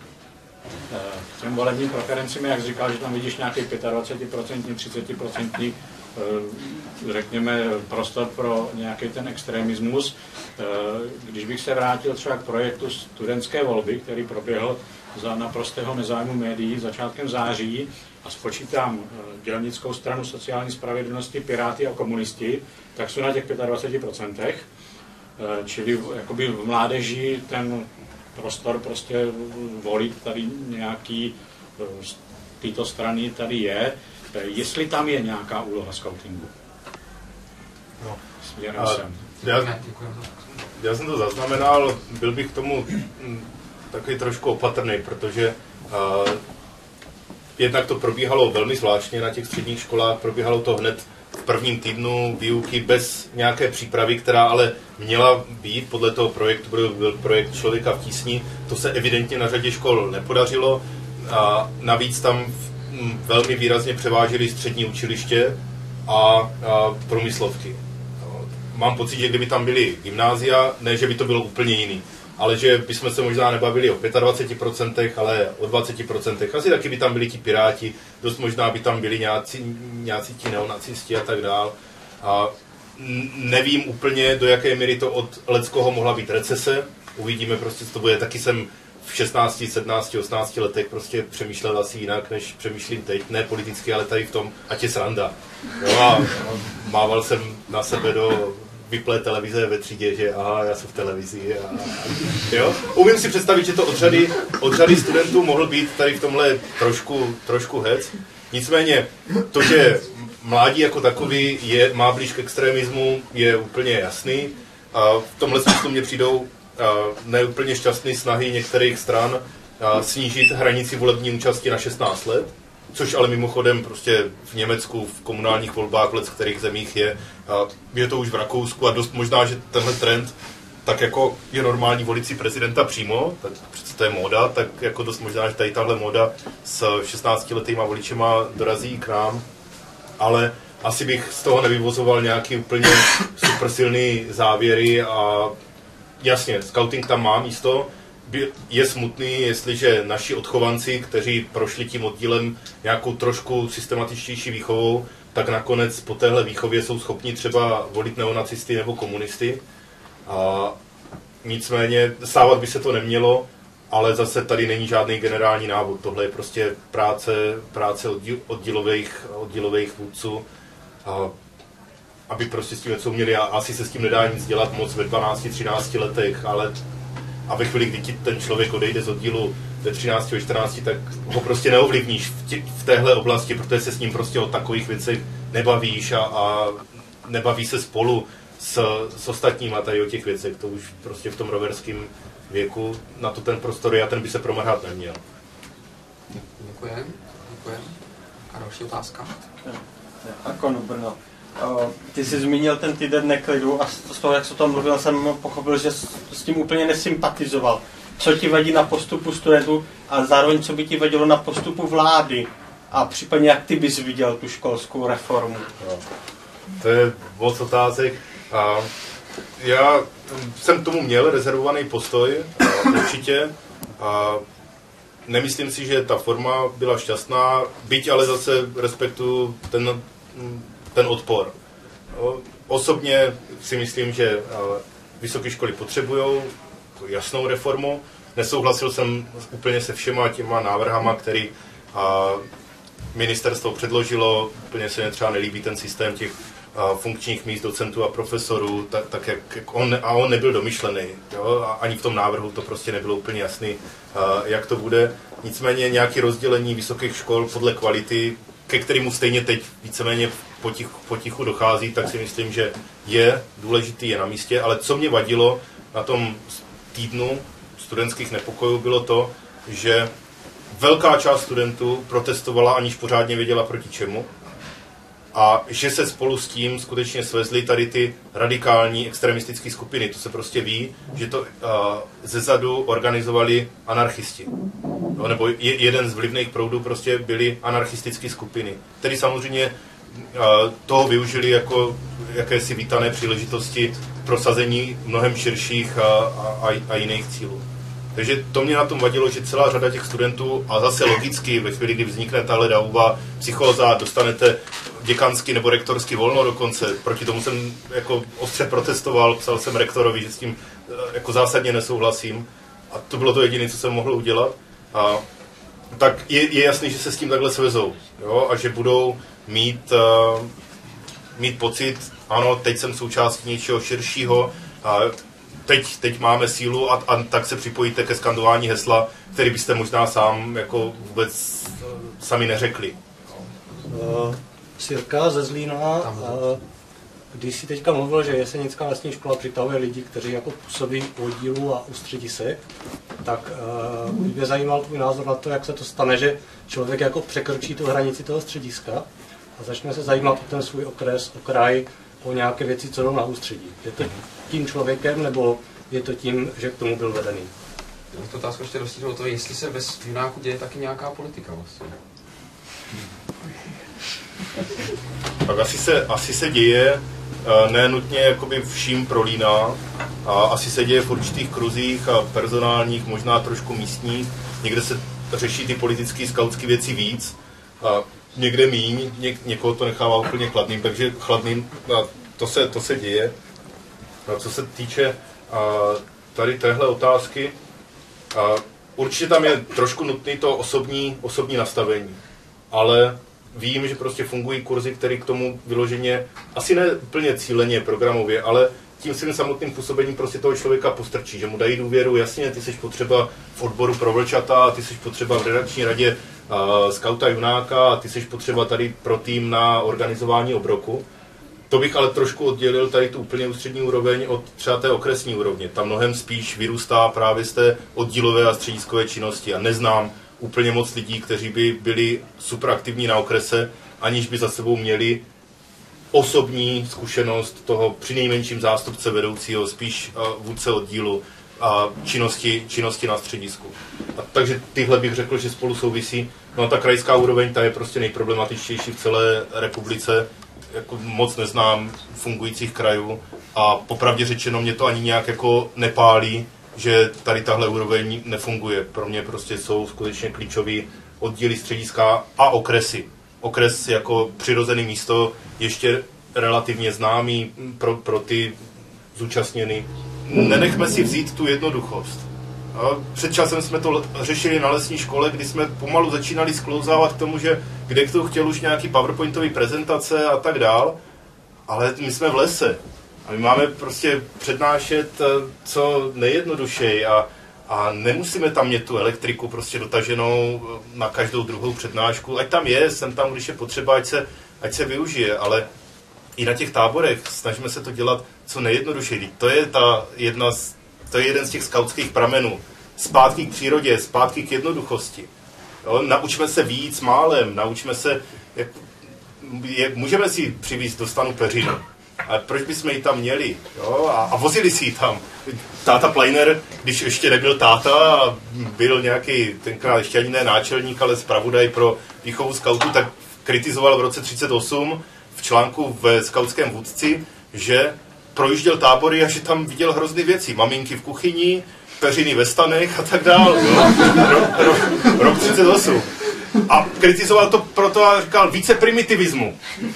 K těm volebním preferencím, jak říkal, že tam vidíš nějaký dvacet procent, třicet procent, řekněme, prostor pro nějaký ten extremismus. Když bych se vrátil třeba k projektu studentské volby, který proběhl za naprostého nezájmu médií začátkem září, a spočítám dělnickou stranu sociální spravedlnosti, Piráty a komunisti, tak jsou na těch dvacet pět procent. Čili jakoby v mládeži ten prostor prostě volit tady nějaký z této strany tady je. Jestli tam je nějaká úloha skautingu? No. Směrem sem. Já, já jsem to zaznamenal, byl bych k tomu takový trošku opatrný, protože uh, jednak to probíhalo velmi zvláštně na těch středních školách, probíhalo to hned v prvním týdnu výuky bez nějaké přípravy, která ale měla být podle toho projektu, byl projekt Člověka v tísni, to se evidentně na řadě škol nepodařilo a navíc tam velmi výrazně převážily střední učiliště a, a průmyslovky. Mám pocit, že kdyby tam byly gymnázia, ne, že by to bylo úplně jiný, ale že bychom se možná nebavili o dvacet pět procent, ale o dvacet procent. Asi taky by tam byli ti piráti, dost možná by tam byli nějací, nějací ti neonacisti a tak dál. A nevím úplně, do jaké míry to od leckoho mohla být recese. Uvidíme prostě, co to bude. Taky jsem v šestnácti, sedmnácti, osmnácti letech prostě přemýšlel asi jinak, než přemýšlím teď. Ne politicky, ale tady v tom, ať je sranda. Jo, a mával jsem na sebe do vyplé televize ve třídě, že aha, já jsem v televizi. A, jo? Umím si představit, že to od řady, od řady studentů mohl být tady v tomhle trošku, trošku hec. Nicméně to, že mládí jako takový je, má blíž k extremismu, je úplně jasný. A v tomhle smyslu mě přijdou neúplně šťastné snahy některých stran snížit hranici volební účasti na šestnáct let. Což ale mimochodem prostě v Německu, v komunálních volbách, v kterých zemích je. Je to už v Rakousku a dost možná, že tenhle trend, tak jako je normální volit si prezidenta přímo, tak přece to je móda, tak jako dost možná, že tady tahle móda s šestnáctiletýma voličema dorazí k nám. Ale asi bych z toho nevyvozoval nějaký úplně super silný závěry a jasně, scouting tam má místo. Je smutný, jestliže naši odchovanci, kteří prošli tím oddílem nějakou trošku systematičtější výchovou, tak nakonec po téhle výchově jsou schopni třeba volit neonacisty nebo komunisty. A nicméně stávat by se to nemělo, ale zase tady není žádný generální návod. Tohle je prostě práce, práce oddílových, oddílových vůdců, a aby prostě s tím něco uměli. A asi se s tím nedá nic dělat moc ve dvanácti, třinácti letech, ale a ve chvíli, kdy ti ten člověk odejde z oddílu ve třinácti, ve čtrnácti, tak ho prostě neovlivníš v, tě, v téhle oblasti, protože se s ním prostě o takových věcech nebavíš a, a nebaví se spolu s, s ostatníma tady o těch věcech. To už prostě v tom roverském věku na to ten prostor je a ten by se promrhat neměl. Děkujem. Děkujem. A další otázka? Akonu Brno. Ty jsi zmínil ten týden neklidu a z toho, jak jsi o tom mluvil, jsem pochopil, že s tím úplně nesympatizoval. Co ti vadí na postupu studentů a zároveň co by ti vadilo na postupu vlády a případně jak ty bys viděl tu školskou reformu? No, to je moc otázek. A já jsem tomu měl rezervovaný postoj, určitě. A nemyslím si, že ta forma byla šťastná, byť ale zase respektuju ten ten odpor. Osobně si myslím, že vysoké školy potřebují jasnou reformu. Nesouhlasil jsem úplně se všema těma návrhama, který ministerstvo předložilo. Úplně se mě třeba nelíbí ten systém těch funkčních míst docentů a profesorů, tak, tak jak, jak on, a on nebyl domyšlený. Jo? A ani v tom návrhu to prostě nebylo úplně jasný, jak to bude. Nicméně nějaké rozdělení vysokých škol podle kvality, ke kterému stejně teď víceméně potichu, potichu dochází, tak si myslím, že je důležitý, je na místě. Ale co mě vadilo na tom týdnu studentských nepokojů, bylo to, že velká část studentů protestovala, aniž pořádně věděla proti čemu. A že se spolu s tím skutečně svezly tady ty radikální extremistické skupiny. To se prostě ví, že to uh, zezadu organizovali anarchisti. No, nebo je, jeden z vlivných proudů prostě byly anarchistické skupiny, které samozřejmě uh, toho využili jako jakési vítané příležitosti prosazení mnohem širších a, a, a jiných cílů. Takže to mě na tom vadilo, že celá řada těch studentů, a zase logicky, ve chvíli, kdy vznikne tahle dauva, psychóza, dostanete děkansky nebo rektorsky volno dokonce. Proti tomu jsem jako ostře protestoval, psal jsem rektorovi, že s tím jako zásadně nesouhlasím. A to bylo to jediné, co jsem mohl udělat. A tak je, je jasný, že se s tím takhle svezou. Jo? A že budou mít, uh, mít pocit, ano, teď jsem součástí něčeho širšího, a teď, teď máme sílu a, a tak se připojíte ke skandování hesla, který byste možná sám jako vůbec uh, sami neřekli. Uh, Sirka ze Zlína, uh, když si teďka mluvil, že Jesenická lesní škola přitahuje lidi, kteří jako působí u oddílu a u středisek, tak uh, mě zajímal tvůj názor na to, jak se to stane, že člověk jako překročí tu hranici toho střediska a začne se zajímat o ten svůj okres, o kraj, o nějaké věci, co jdou na ústředí. Je to tím člověkem, nebo je to tím, že k tomu byl vedený? Já bych to otázku ještě rozšířil o to, jestli se ve Junáku děje taky nějaká politika vlastně. Tak asi se, asi se děje, ne nutně jakoby vším prolíná, a asi se děje v určitých kruzích a personálních, možná trošku místních, někde se řeší ty politické, skautské věci víc, a někde míň, něk, někoho to nechává úplně chladným, takže chladným, a to se, to se děje. A co se týče a, tady téhle otázky, a, určitě tam je trošku nutné to osobní, osobní nastavení, ale vím, že prostě fungují kurzy, které k tomu vyloženě, asi ne úplně cíleně programově, ale tím svým samotným působením prostě toho člověka postrčí, že mu dají důvěru, jasně, ty jsi potřeba v odboru pro vlčata, ty jsi potřeba v redakční radě uh, skauta Junáka, ty jsi potřeba tady pro tým na organizování obroku. To bych ale trošku oddělil tady tu úplně ústřední úroveň od třeba té okresní úrovně. Tam mnohem spíš vyrůstá právě z té oddílové a střediskové činnosti a neznám úplně moc lidí, kteří by byli super aktivní na okrese, aniž by za sebou měli osobní zkušenost toho přinejmenším zástupce vedoucího, spíš uh, vůdce oddílu a činnosti, činnosti na středisku. A takže tyhle bych řekl, že spolu souvisí. No a ta krajská úroveň, ta je prostě nejproblematičtější v celé republice. Jako moc neznám fungujících krajů a popravdě řečeno mě to ani nějak jako nepálí, že tady tahle úroveň nefunguje. Pro mě prostě jsou skutečně klíčový oddíly střediska a okresy. Okres jako přirozené místo, ještě relativně známý pro, pro ty zúčastněný. Nenechme si vzít tu jednoduchost. Před časem jsme to řešili na lesní škole, kdy jsme pomalu začínali sklouzávat k tomu, že kde kdo chtěl už nějaký PowerPointové prezentace a tak dál, ale my jsme v lese a my máme prostě přednášet co nejjednodušeji a, a nemusíme tam mít tu elektriku prostě dotaženou na každou druhou přednášku, ať tam je, jsem tam, když je potřeba, ať se, ať se využije, ale i na těch táborech snažíme se to dělat co nejjednodušeji. To je ta jedna z To je jeden z těch skautských pramenů. Zpátky k přírodě, zpátky k jednoduchosti. Jo, naučme se víc málem, naučme se, jak, je, můžeme si přivést do stanu peřinu. Ale proč bychom ji tam měli? Jo? A, a vozili si ji tam. Táta Pleiner, když ještě nebyl táta, byl nějaký, tenkrát ještě ani ne náčelník, ale zpravodaj pro výchovu skautů, tak kritizoval v roce třicet osm v článku ve skautském vůdci, že projížděl tábory a že tam viděl hrozný věci. Maminky v kuchyni, peřiny ve stanech a tak dále. Rok, rok, rok třicet osm. A kritizoval to proto a říkal více primitivismu.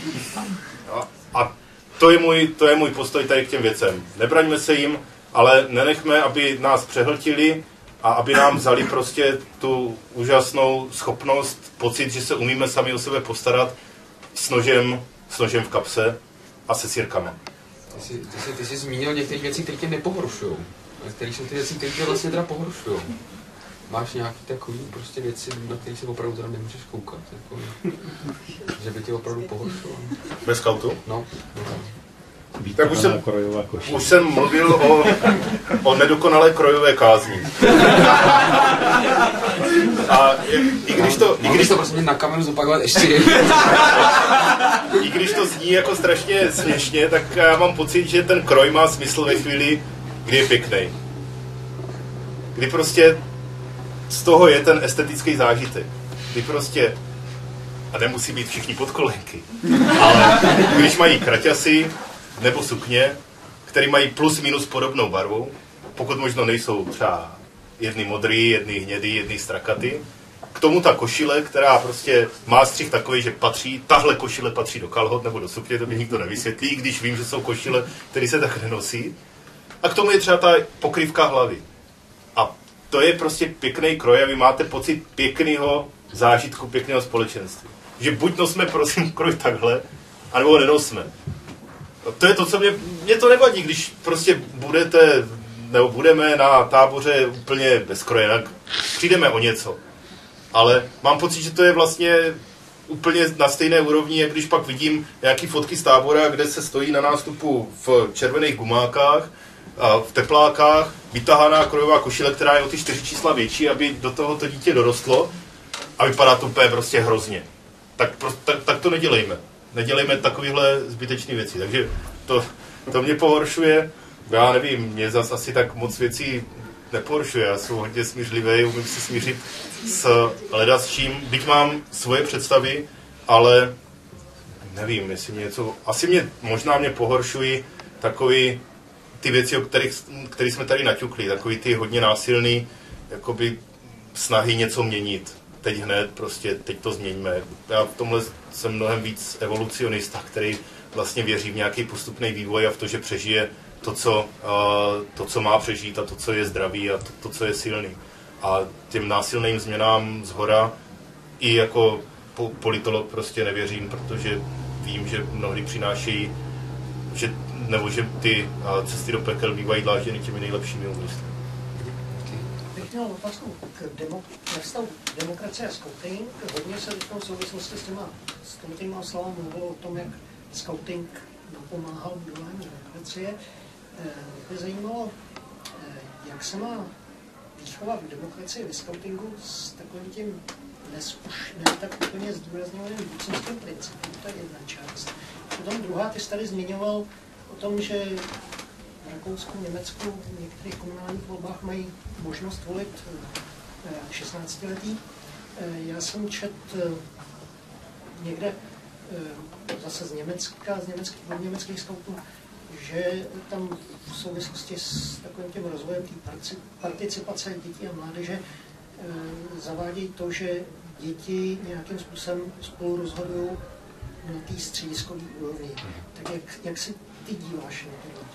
A to je můj, to je můj postoj tady k těm věcem. Nebraňme se jim, ale nenechme, aby nás přehltili a aby nám vzali prostě tu úžasnou schopnost, pocit, že se umíme sami o sebe postarat s nožem, s nožem v kapse a se sirkama. Ty jsi, ty, jsi, ty jsi zmínil některé věci, které tě nepohoršují. A které jsou ty věci, které tě vlastně teda pohoršují. Máš nějaké takové prostě věci, na které se opravdu teda nemůžeš koukat? Jako, že by tě opravdu pohoršují? Bez skautu? No. no. Tak už jsem, už jsem mluvil o, o nedokonalé krojové kázni. A i když to... I když to prostě na kameru zopakovat ještě I když to zní jako strašně směšně, tak já mám pocit, že ten kroj má smysl ve chvíli, kdy je pěkný. Kdy prostě z toho je ten estetický zážitek. Kdy prostě, a nemusí být všichni podkolenky, ale když mají kraťasy nebo sukně, které mají plus minus podobnou barvu, pokud možno nejsou třeba jedny modrý, jedny hnědý, jedny strakaty, k tomu ta košile, která prostě má střih takový, že patří, tahle košile patří do kalhot nebo do sukně, to mi nikdo nevysvětlí, když vím, že jsou košile, které se tak nenosí. A k tomu je třeba ta pokrývka hlavy. A to je prostě pěkný kroj a vy máte pocit pěkného zážitku, pěkného společenství. Že buď nosme, prosím, kroj takhle, anebo nenosme. To je to, co mě, mě to nevadí, když prostě budete, nebo budeme na táboře úplně bez kroje, tak přijdeme o něco. Ale mám pocit, že to je vlastně úplně na stejné úrovni, jak když pak vidím nějaký fotky z tábora, kde se stojí na nástupu v červených gumákách, a v teplákách, vytahaná krojová košile, která je o ty čtyři čísla větší, aby do toho to dítě dorostlo a vypadá to úplně prostě hrozně. Tak, tak, tak to nedělejme. nedělejme takovéhle zbytečné věci. Takže to, to mě pohoršuje. Já nevím, mě zase asi tak moc věcí neporušuje, já jsem hodně smířlivý, umím se smířit s leda s čím, byť mám svoje představy, ale nevím, jestli mě něco, asi mě, možná mě pohoršují takový ty věci, o kterých, které jsme tady naťukli, takový ty hodně násilný, jakoby snahy něco měnit. Teď hned, prostě teď to změníme. Já v tomhle jsem mnohem víc evolucionista, který vlastně věří v nějaký postupný vývoj a v to, že přežije to, co, uh, to, co má přežít a to, co je zdravý a to, to, co je silný. A těm násilným změnám zhora i jako po, politolog prostě nevěřím, protože vím, že mnohdy přinášejí, že, nebo že ty uh, cesty do pekel bývají dlážděny těmi nejlepšími úmysly. Bych měl otázku k demo, nevstavu demokracie a scouting. Hodně se v souvislosti s těma, s těma slovami mluvilo o tom, jak scouting napomáhal budování demokracie. Mě by zajímalo, jak se má výchova v demokracii, ve scoutingu s takovým tím dnes už ne tak úplně zdůrazňovaným vůdcovským principem, to je jedna část. Potom druhá, ty jsi tady zmiňoval o tom, že v Rakousku, Německu v některých komunálních volbách mají možnost volit šestnáctiletí. Já jsem čet někde zase z Německa, z německých, od německých skautů, že tam v souvislosti s takovým tím rozvojem té participace dětí a mládeže e, zavádějí to, že děti nějakým způsobem spolu rozhodují na té střediskové úrovni. Tak jak, jak se ty díváš na to?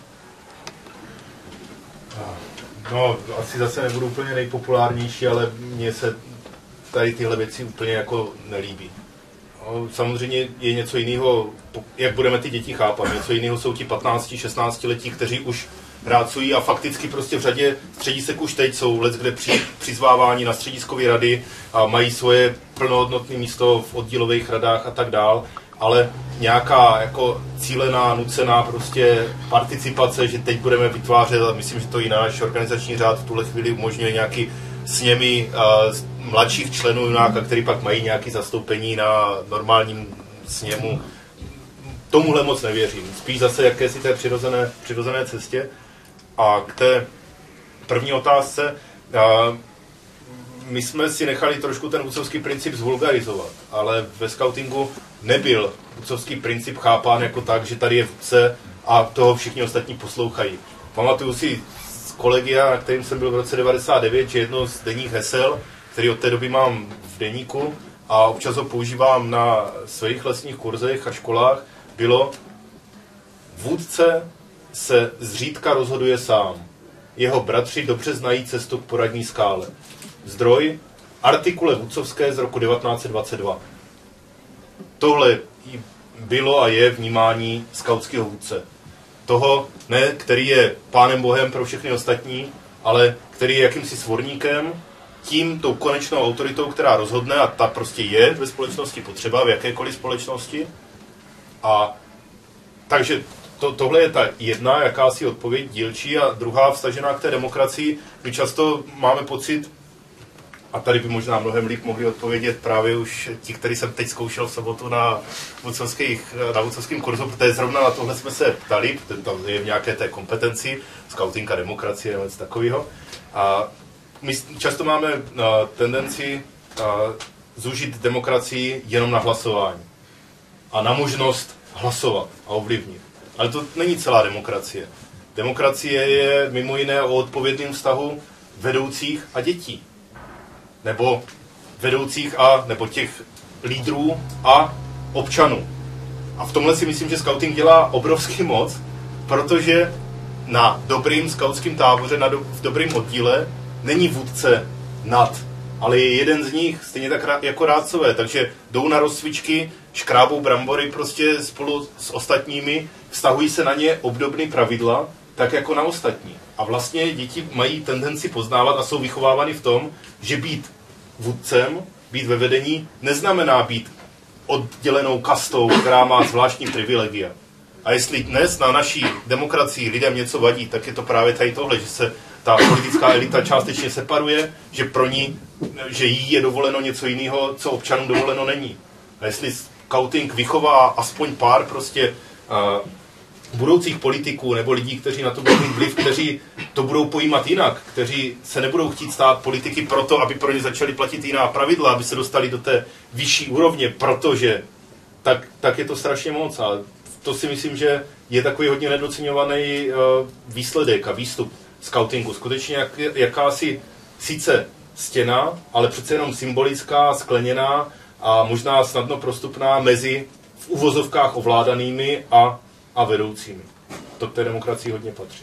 No, asi zase nebudu úplně nejpopulárnější, ale mně se tady tyhle věci úplně jako nelíbí. No, samozřejmě je něco jiného, jak budeme ty děti chápat. Něco jiného jsou ti patnácti šestnácti letí, kteří už pracují a fakticky prostě v řadě středisek už teď jsou leckde při, přizvávání na střediskové rady a mají svoje plnohodnotné místo v oddílových radách a tak dál. Ale nějaká jako cílená, nucená prostě participace, že teď budeme vytvářet, a myslím, že to i náš organizační řád v tuhle chvíli umožňuje nějaký sněmy uh, mladších členů junáka, který pak mají nějaké zastoupení na normálním sněmu. Tomuhle moc nevěřím. Spíš zase jakési té přirozené, přirozené cestě. A k té první otázce, uh, my jsme si nechali trošku ten vůdcovský princip zvulgarizovat, ale ve skautingu nebyl vůdcovský princip chápán jako tak, že tady je vůdce a toho všichni ostatní poslouchají. Pamatuju si z kolegia, na kterým jsem byl v roce devadesát devět, že jedno z denních hesel, který od té doby mám v deníku a občas ho používám na svých lesních kurzech a školách, bylo: vůdce se zřídka rozhoduje sám. Jeho bratři dobře znají cestu k poradní skále. Zdroj: artikule vůdcovské z roku devatenáct set dvacet dva. Tohle bylo a je vnímání skautského vůdce. Toho, ne, který je pánem bohem pro všechny ostatní, ale který je jakýmsi svorníkem, tím tou konečnou autoritou, která rozhodne, a ta prostě je ve společnosti potřeba, v jakékoliv společnosti. A takže to, tohle je ta jedna jakási odpověď dílčí a druhá vztažená k té demokracii. My často máme pocit, a tady by možná mnohem líp mohli odpovědět právě už ti, kteří jsem teď zkoušel v sobotu na vůdcovském kurzu, protože zrovna na tohle jsme se ptali, tam je v nějaké té kompetenci, skautinka, demokracie nebo něco takového. A my často máme tendenci zúžit demokracii jenom na hlasování a na možnost hlasovat a ovlivnit. Ale to není celá demokracie. Demokracie je mimo jiné o odpovědném vztahu vedoucích a dětí. Nebo vedoucích a, nebo těch lídrů a občanů. A v tomhle si myslím, že skauting dělá obrovský moc, protože na dobrým skautském táboře, na do, v dobrým oddíle není vůdce nad, ale je jeden z nich, stejně tak rá, jako rádcové, takže jdou na rozcvičky, škrábou brambory prostě spolu s ostatními, vztahují se na ně obdobné pravidla, tak jako na ostatní. A vlastně děti mají tendenci poznávat a jsou vychovávány v tom, že být vůdcem, být ve vedení, neznamená být oddělenou kastou, která má zvláštní privilegia. A jestli dnes na naší demokracii lidem něco vadí, tak je to právě tady tohle, že se ta politická elita částečně separuje, že pro ní, že jí je dovoleno něco jiného, co občanům dovoleno není. A jestli Scouting vychová aspoň pár prostě uh, budoucích politiků nebo lidí, kteří na to budou mít vliv, kteří to budou pojímat jinak, kteří se nebudou chtít stát politiky proto, aby pro ně začaly platit jiná pravidla, aby se dostali do té vyšší úrovně, protože tak, tak je to strašně moc. A to si myslím, že je takový hodně nedoceňovaný uh, výsledek a výstup skautingu. Skutečně jak, jakási sice stěna, ale přece jenom symbolická, skleněná a možná snadno prostupná mezi v uvozovkách ovládanými a, a vedoucími. To k té demokracii hodně patří.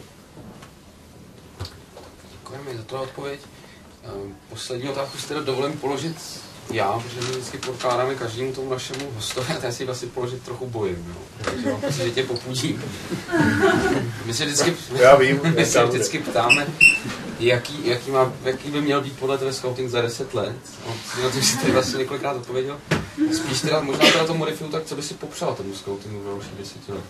Děkujeme za tu odpověď. Poslední otázku si teda dovolím položit já, protože my vždycky podkládáme každému tomu našemu hostovi a já si vlastně položit trochu bojím. Jo. Takže mám pocit, že tě popudím. My se vždycky, já vím, my se vždycky ptáme, jaký, jaký, má, jaký by měl být podle tebe scouting za deset let. No, na to jsi tady vlastně několikrát odpověděl. Spíš teda, možná teda to modifiku, tak co by si popřál tomu scoutingu v dalších deseti let?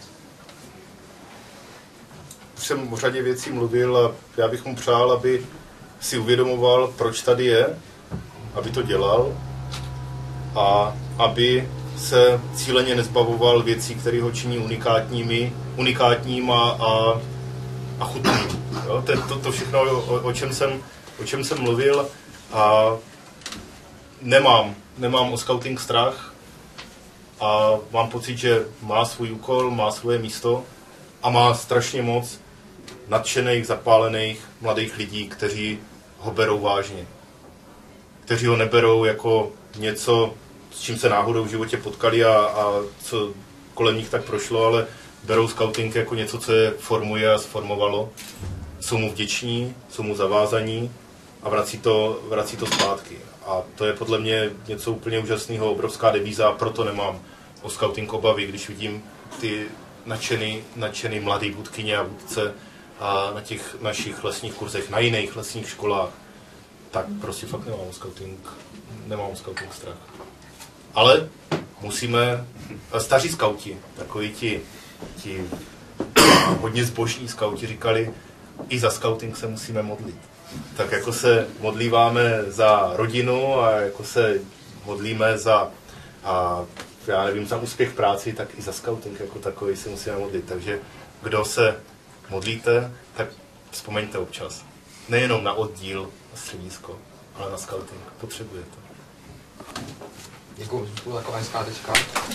Už jsem o řadě věcí mluvil a já bych mu přál, aby si uvědomoval, proč tady je, aby to dělal a aby se cíleně nezbavoval věcí, které ho činí unikátními, unikátním a, a, a chutným. Jo? To, to, to všechno, o, o, čem jsem, o čem jsem mluvil a nemám, nemám o scouting strach a mám pocit, že má svůj úkol, má svoje místo a má strašně moc nadšených, zapálených mladých lidí, kteří ho berou vážně. Kteří ho neberou jako něco, s čím se náhodou v životě potkali a, a co kolem nich tak prošlo, ale berou scouting jako něco, co je formuje a sformovalo. Jsou mu vděční, jsou mu zavázaní a vrací to, vrací to zpátky. A to je podle mě něco úplně úžasného, obrovská devíza, a proto nemám o scouting obavy, když vidím ty nadšený, nadšený mladý vůdkyně a vůdce a na těch našich lesních kurzech, na jiných lesních školách, tak prostě fakt nemám scouting, nemám scouting strach. Ale musíme, staří skauti, takoví ti, ti hodně zbožní skauti říkali, i za scouting se musíme modlit. Tak jako se modlíváme za rodinu a jako se modlíme za, a já nevím, za úspěch v práci, tak i za scouting jako takový se musíme modlit. Takže kdo se modlíte, tak vzpomeňte občas. Nejenom na oddíl, na středisko, ale na scouting. Potřebujete. Děkuji, to byla taková hezká tečka.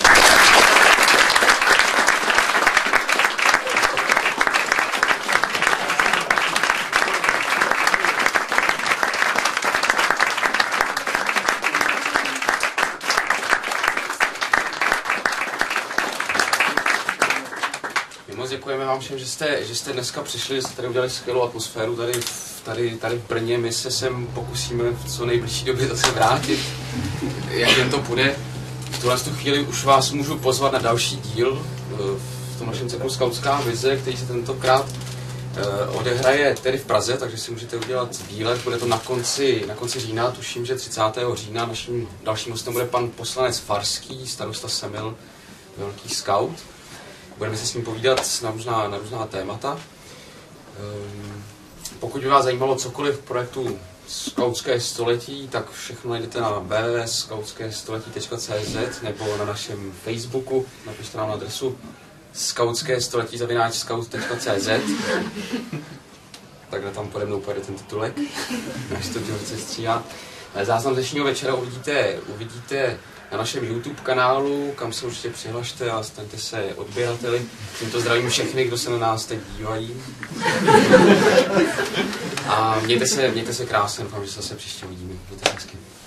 Moc děkujeme vám všem, že jste, že jste dneska přišli, že jste tady udělali skvělou atmosféru tady, tady, tady v Brně. My se sem pokusíme v co nejbližší době zase vrátit, jak jen to půjde. V tuhle chvíli už vás můžu pozvat na další díl v tom našem cyklu Skautská vize, který se tentokrát odehraje tedy v Praze, takže si můžete udělat výlet. Bude to na konci, na konci října, tuším, že třicátého října. Naším dalším hostem bude pan poslanec Farský, starosta Semil, velký skaut. Budeme se s ním povídat na různá, na různá témata. Um, pokud by vás zajímalo cokoliv v projektu Skautské století, tak všechno najdete na w w w tečka skautské století tečka c z nebo na našem Facebooku. Napište nám na adresu skautské století zavináč skaut tečka c z. Takhle tam pode mnou pojede ten titulek, až to George stříhá. Záznam dnešního večera uvidíte, uvidíte na našem YouTube kanálu, kam se určitě přihlašte a staňte se odběrateli. Tímto zdravím všechny, kdo se na nás teď dívají. A mějte se, mějte se krásně, doufám, že se zase příště uvidíme. Mějte hezky.